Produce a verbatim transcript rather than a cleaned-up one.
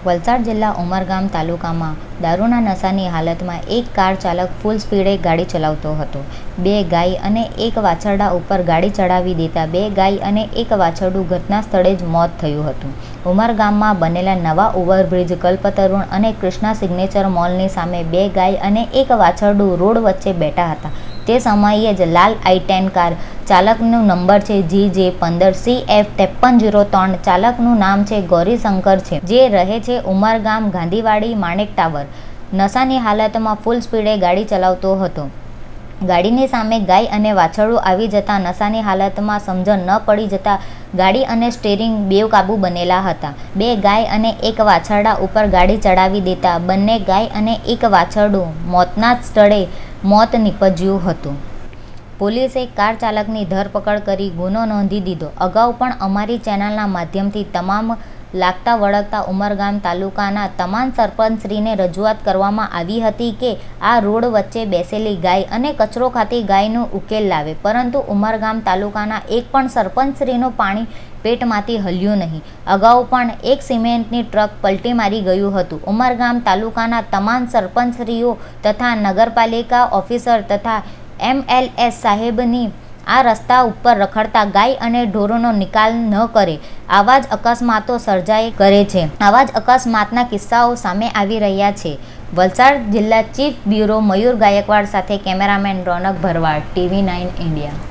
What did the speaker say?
વલસાડ જિલ્લા ઉમરગામ તાલુકામાં દારૂના નશાની હાલતમાં એક કાર ચાલક ફૂલ સ્પીડે ગાડી ચલાવતો હતો. બે ગાય અને એક વાછરડા ઉપર ગાડી ચડાવી દેતા બે ગાય અને એક વાછરડું ઘટના સ્થળે જ મોત થયું હતું. ઉમરગામમાં બનેલા નવા ઓવરબ્રિજ કલ્પતરુણ અને કૃષ્ણા સિગ્નેચર મોલની સામે બે ગાય અને એક વાછરડું રોડ વચ્ચે બેઠા હતા. તે સમયે જ લાલ આઈ ટેન કાર ચાલકનો નંબર છે જી જે પંદર સી એફ ત્રેપન જીરો ત્રણ. ચાલકનું નામ છે ગૌરીશંકર છે, જે રહે છે ઉમરગામ ગાંધીવાડી માણેક ટાવર. નશાની હાલતમાં ફૂલ સ્પીડે ગાડી ચલાવતો હતો. ગાડીની સામે ગાય અને વાછરડું આવી જતા નશાની હાલતમાં સમજણ ન પડી જતા ગાડી અને સ્ટીયરિંગ બેકાબૂ બનેલા હતા. બે ગાય અને એક વાછરડા ઉપર ગાડી ચડાવી દેતા બંને ગાય અને એક વાછરડું મોતના સ્થળે મોત નીપજ્યું હતું. પોલીસે કાર ચાલકની ધરપકડ કરી ગુનો નોંધી દીધો. અગાઉ પણ અમારી ચેનલના માધ્યમથી તમામ લાગતા વળગતા ઉમરગામ તાલુકાના તમામ સરપંચશ્રીને રજૂઆત કરવામાં આવી હતી કે આ રોડ વચ્ચે બેસેલી ગાય અને કચરો ખાતી ગાયનો ઉકેલ લાવે, પરંતુ ઉમરગામ તાલુકાના એક પણ સરપંચશ્રીનું પાણી પેટમાંથી હલ્યું નહીં. અગાઉ પણ એક સિમેન્ટની ટ્રક પલટી મારી ગયું હતું. ઉમરગામ તાલુકાના તમામ સરપંચશ્રીઓ તથા નગરપાલિકા ઓફિસર તથા એમ એલ એ સાહેબની આ રસ્તા ઉપર રખડતા ગાય અને ઢોરોનો નિકાલ ન કરે આવા જ અકસ્માતો સર્જાય કરે છે. આવા જ અકસ્માતના કિસ્સાઓ સામે આવી રહ્યા છે. વલસાડ જિલ્લા ચીફ બ્યુરો મયુર ગાયકવાડ સાથે cameraman Ronak Bharwad, TV nine India.